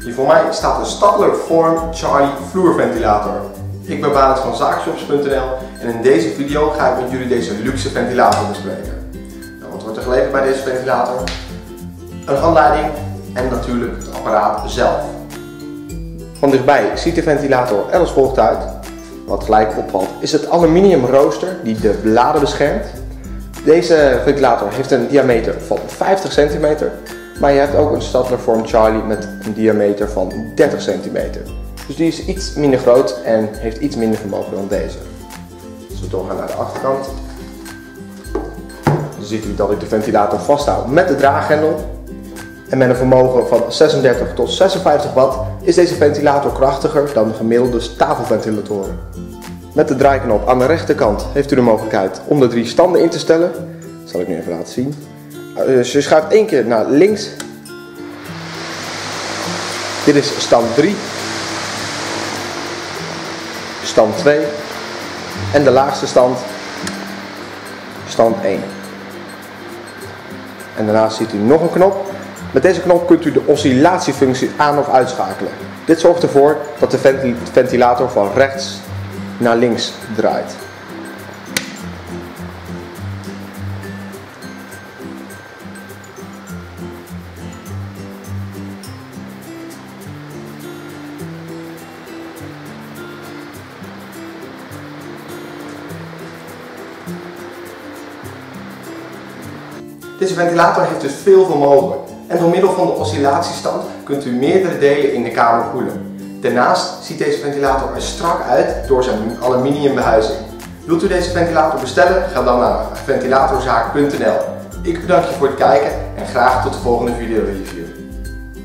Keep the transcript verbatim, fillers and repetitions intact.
Hier voor mij staat een Stadler Form Charlie vloerventilator. Ik ben Barend van Zaakshops punt n l en in deze video ga ik met jullie deze luxe ventilator bespreken. Nou, wat wordt er geleverd bij deze ventilator? Een handleiding en natuurlijk het apparaat zelf. Van dichtbij ziet de ventilator er als volgt uit. Wat gelijk opvalt is het aluminium rooster die de bladen beschermt. Deze ventilator heeft een diameter van vijftig centimeter, maar je hebt ook een Stadler Form Charlie met een diameter van dertig centimeter. Dus die is iets minder groot en heeft iets minder vermogen dan deze. Als we doorgaan naar de achterkant, dan ziet u dat ik de ventilator vasthoud met de draaghendel. En met een vermogen van zesendertig tot zesenvijftig watt is deze ventilator krachtiger dan de gemiddelde tafelventilatoren. Met de draaiknop aan de rechterkant heeft u de mogelijkheid om de drie standen in te stellen. Dat zal ik nu even laten zien. Dus je schuift één keer naar links. Dit is stand drie. Stand twee. En de laagste stand, stand één. En daarnaast ziet u nog een knop. Met deze knop kunt u de oscillatiefunctie aan of uitschakelen. Dit zorgt ervoor dat de ventilator van rechts naar links draait. Deze ventilator heeft dus veel vermogen en door middel van de oscillatiestand kunt u meerdere delen in de kamer koelen. Daarnaast ziet deze ventilator er strak uit door zijn aluminium behuizing. Wilt u deze ventilator bestellen? Ga dan naar ventilatorzaak punt n l. Ik bedank je voor het kijken en graag tot de volgende video review.